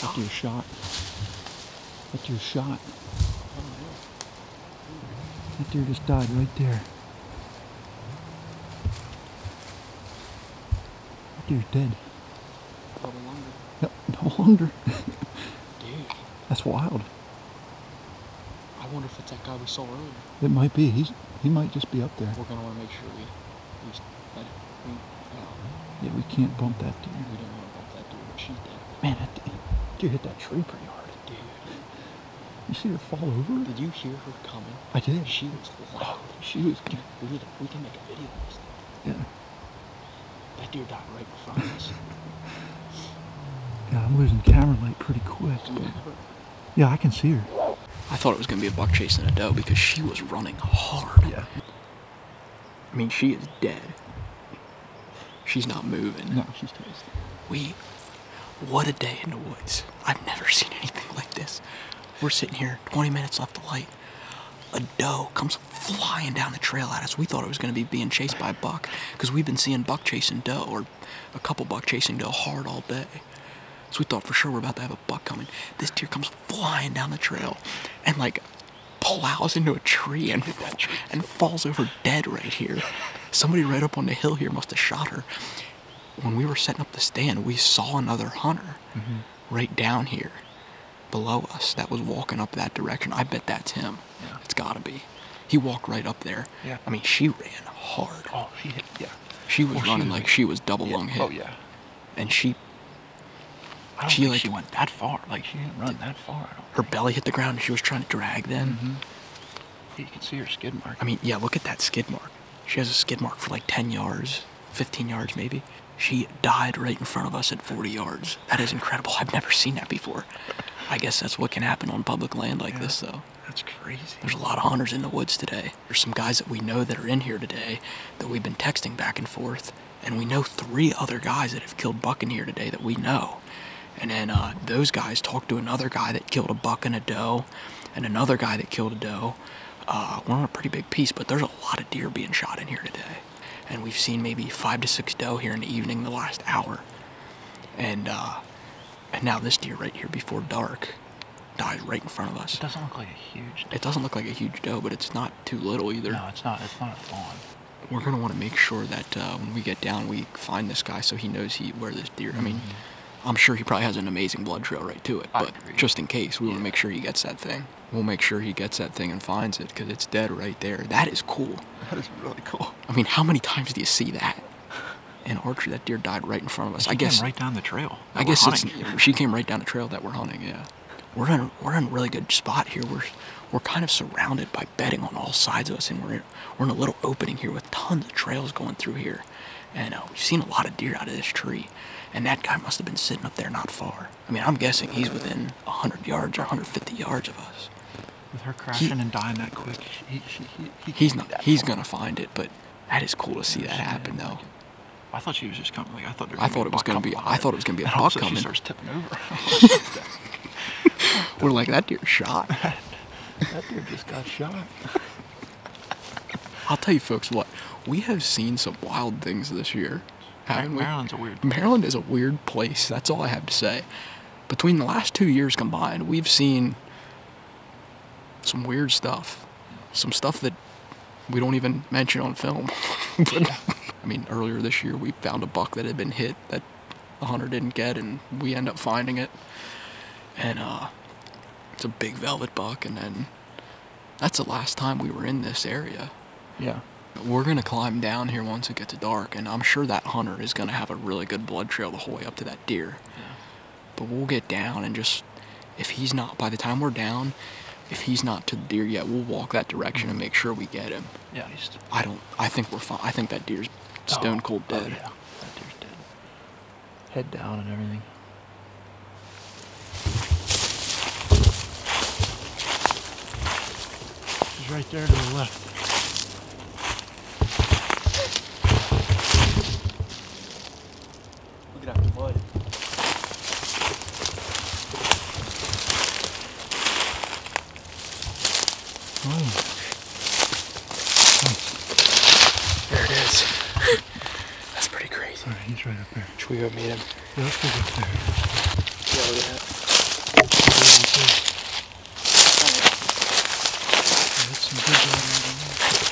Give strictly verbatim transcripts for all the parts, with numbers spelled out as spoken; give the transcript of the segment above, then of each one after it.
That deer shot. That deer shot. That deer just died right there. That deer's dead. Double longer. Yep, no longer. Dude. That's wild. I wonder if it's that guy we saw earlier. It might be. He's he might just be up there. We're gonna want to make sure we we let it. We, uh, Yeah, we can't bump that deer. we don't want to bump that deer, but she's dead. Man, that deer, deer hit that tree pretty hard. Dude. You see her fall over? Did you hear her coming? I did. She was loud. She was. Dude, we, need to, we can make a video of this. Yeah. That deer died right in front of us. Yeah, I'm losing camera light pretty quick. Yeah, I can see her. I thought it was going to be a buck chasing a doe because she was running hard. Yeah. I mean, she is dead. She's not moving. No, she's toast. We, what a day in the woods. I've never seen anything like this. We're sitting here, twenty minutes left of light. A doe comes flying down the trail at us. We thought it was going to be being chased by a buck because we've been seeing buck chasing doe or a couple buck chasing doe hard all day. So we thought for sure we're about to have a buck coming. This deer comes flying down the trail and like plows into a tree and, and falls over dead right here. Somebody right up on the hill here must have shot her. When we were setting up the stand, we saw another hunter mm-hmm. right down here below us that was walking up that direction. I bet that's him. Yeah. It's gotta be. He walked right up there. Yeah. I mean, she ran hard. Oh, she hit, yeah. She was well, running she was, like she was double yeah. lung hit. Oh, yeah. And she I don't she think like she went that far. Like, she didn't run that far. I don't her think. belly hit the ground and she was trying to drag then. Mm-hmm. You can see her skid mark. I mean, yeah, look at that skid mark. She has a skid mark for like ten yards, fifteen yards maybe. She died right in front of us at forty yards. That is incredible. I've never seen that before. I guess that's what can happen on public land like yeah, this, though. That's crazy. There's a lot of hunters in the woods today. There's some guys that we know that are in here today that we've been texting back and forth, and we know three other guys that have killed buck in here today that we know. And then uh, those guys talked to another guy that killed a buck and a doe, and another guy that killed a doe. Uh, we're on a pretty big piece, but there's a lot of deer being shot in here today. And we've seen maybe five to six doe here in the evening the last hour. And uh, and now this deer right here before dark dies right in front of us. It doesn't look like a huge doe. It doesn't look like a huge doe, but it's not too little either. No, it's not. It's not a fawn. We're going to want to make sure that uh, when we get down, we find this guy so he knows he where this deer, mm-hmm. I mean, I'm sure he probably has an amazing blood trail right to it, but just in case, we yeah. want to make sure he gets that thing. We'll make sure he gets that thing and finds it, because it's dead right there. That is cool. That is really cool. I mean, how many times do you see that? In archery, that deer died right in front of us. She I guess came right down the trail. I guess it's, she came right down the trail that we're hunting, yeah. We're in, we're in a really good spot here. We're, we're kind of surrounded by bedding on all sides of us, and we're in, we're in a little opening here with tons of trails going through here. And uh, we've seen a lot of deer out of this tree. And that guy must have been sitting up there not far. I mean, I'm guessing he's within one hundred yards or one hundred fifty yards of us. With her crashing he, and dying that quick, he, he, he, he he's not. He's gonna find it, but that is cool to see that happen, though. I thought she was just coming. Like I thought. There I thought it was gonna be. I thought it was gonna be a buck coming. She starts tipping over. We're like, that deer shot. That deer just got shot. I'll tell you, folks, what we have seen some wild things this year. Maryland's a weird place. Maryland is a weird place. That's all I have to say. Between the last two years combined, we've seen some weird stuff. Some stuff that we don't even mention on film. But, I mean, earlier this year, we found a buck that had been hit that the hunter didn't get, and we end up finding it. And uh, it's a big velvet buck, and then that's the last time we were in this area. Yeah. We're going to climb down here once it gets dark, and I'm sure that hunter is going to have a really good blood trail the whole way up to that deer. Yeah. But we'll get down and just, if he's not, by the time we're down, if he's not to the deer yet, we'll walk that direction and make sure we get him. Yeah. He's I don't, I think we're fine. I think that deer's stone cold oh, dead. Oh, yeah. That deer's dead. Head down and everything. She's right there to the left. Look at that mud. Oh. There it is. That's pretty crazy. Alright, he's right up there. Should we go meet him? Yeah, let's go up there. Yeah, look at that. quality too. Yeah, that's some good dog right there.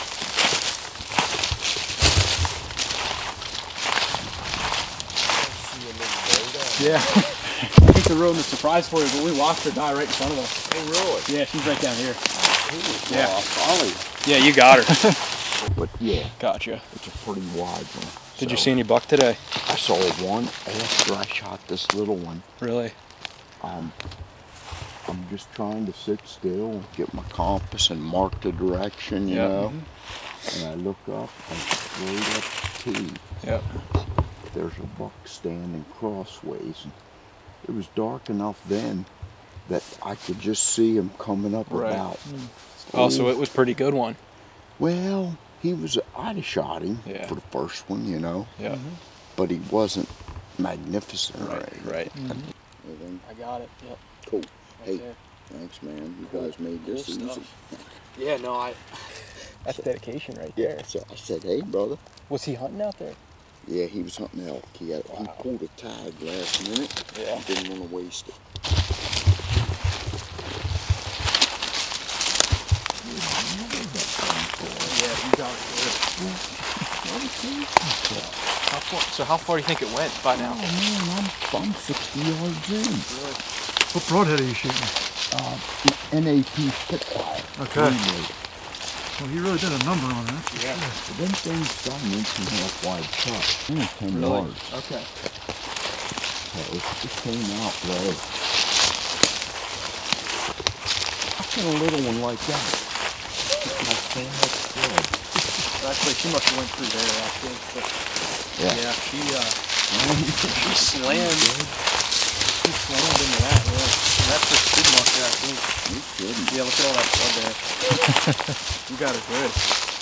Yeah. I think the ruined the surprise for you, but we watched her die right in front of us. Oh, really? Yeah, she's right down here. Yeah. Well, Ollie. Yeah, you got her. But yeah, Gotcha. it's a pretty wide one. Did So, you see any buck today? I saw one after I shot this little one. Really? Um, I'm just trying to sit still, get my compass and mark the direction, you Yep. know. And I look up and straight up T. Yep. There's a buck standing crossways. And it was dark enough then that I could just see him coming up Right. about. Oh, so it was a pretty good one. Well, he was, I'd have shot him Yeah. for the first one, you know. Yeah. But he wasn't magnificent or Right, anything. right. Anything? I got it. Yep. Cool. Right Hey, there. thanks, man. You guys made this Cool easy. stuff. Yeah, no, I. That's dedication right Yeah, there. so I said, hey, brother. Was he hunting out there? Yeah, he was hunting elk. He, had, he Wow. pulled a tag last minute. Yeah. Didn't want to waste it. Yeah, you got it good. How far, so how far do you think it went by now? Oh, man, I'm, I'm sixty yards in. What broadhead are you shooting? Uh, N A P Spitfire. Okay. Remade. Well, you really did a number on that. Yeah. But them things got an inch and a half wide shot. Only ten Really? yards. Okay. So it just came out low. How can a little one like that? Have so much blood? Actually, she must have went through there, actually. But Yeah. yeah, she, uh, she slammed. She slammed into that, yeah. That's her skid mark there, I think. You couldn't. Yeah, look at all that blood there. You got it good.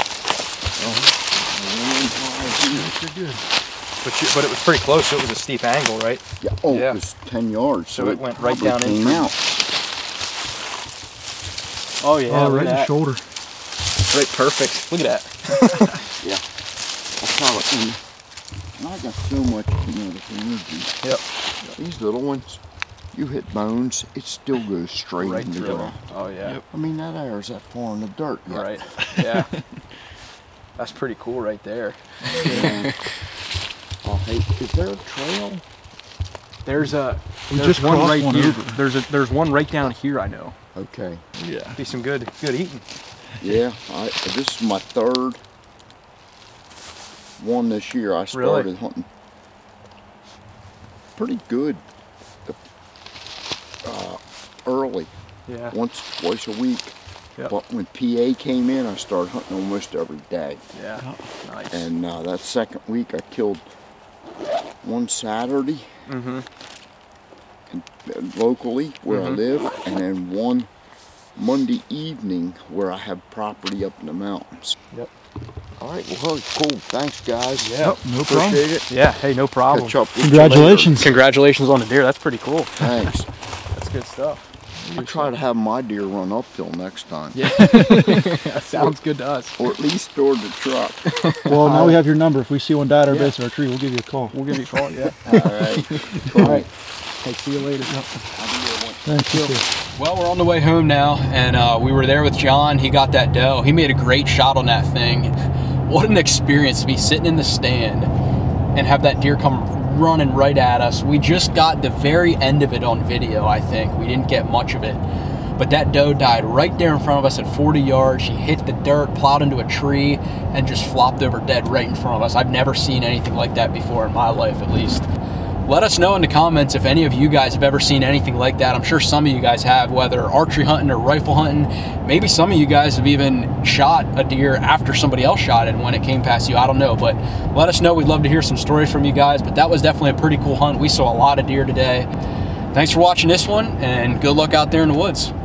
You're good. But you, but it was pretty close, so it was a steep angle, right? Yeah. Oh, Yeah. it was ten yards. So it went right probably down in came through- out. Oh yeah, Oh, look right in at the that. shoulder. Right, perfect. Look at that. Yeah. That's how it went. And I got so much kinetic energy. Yep. These little ones, you hit bones, it still goes straight Right into the through ground. them. Oh yeah. I mean, that air's that far in the dirt. Yet. Right. Yeah. That's pretty cool right there. Yeah. Oh, hey, is there a trail? There's a We there's just one crossed right one here. over. There's a there's one right down here, I know. Okay. Yeah. Be some good good eating. Yeah, I, this is my third one this year. I started Really? hunting pretty good uh, early, Yeah. once, twice a week. Yep. But when P A came in, I started hunting almost every day. Yeah. Nice. And uh, that second week, I killed one Saturday Mm-hmm. in, uh, locally where I Mhm. live, and then one Monday evening where I have property up in the mountains. Yep. All right, well, cool. Thanks, guys. Yeah. Nope, no problem. Appreciate it. Yeah. Hey, no problem. Catch up with you Congratulations. Congratulations on the deer. That's pretty cool. later. Thanks. That's good stuff. I try to have my deer run uphill next time, Yeah. That sounds good to us. or at least toward the truck. Well, now we have your number. If we see one die at our Yeah. base of our tree, we'll give you a call. We'll give you a call. Yeah. All right. Cool. All right. Hey, see you later. Thank you. Well, we're on the way home now, and uh, we were there with John. He got that doe. He made a great shot on that thing. What an experience to be sitting in the stand and have that deer come running right at us. We just got the very end of it on video, I think. We didn't get much of it. But that doe died right there in front of us at forty yards. She hit the dirt, plowed into a tree, and just flopped over dead right in front of us. I've never seen anything like that before in my life, at least. Let us know in the comments if any of you guys have ever seen anything like that. I'm sure some of you guys have, whether archery hunting or rifle hunting. Maybe some of you guys have even shot a deer after somebody else shot it when it came past you. I don't know, but let us know. We'd love to hear some stories from you guys. But that was definitely a pretty cool hunt. We saw a lot of deer today. Thanks for watching this one, and good luck out there in the woods.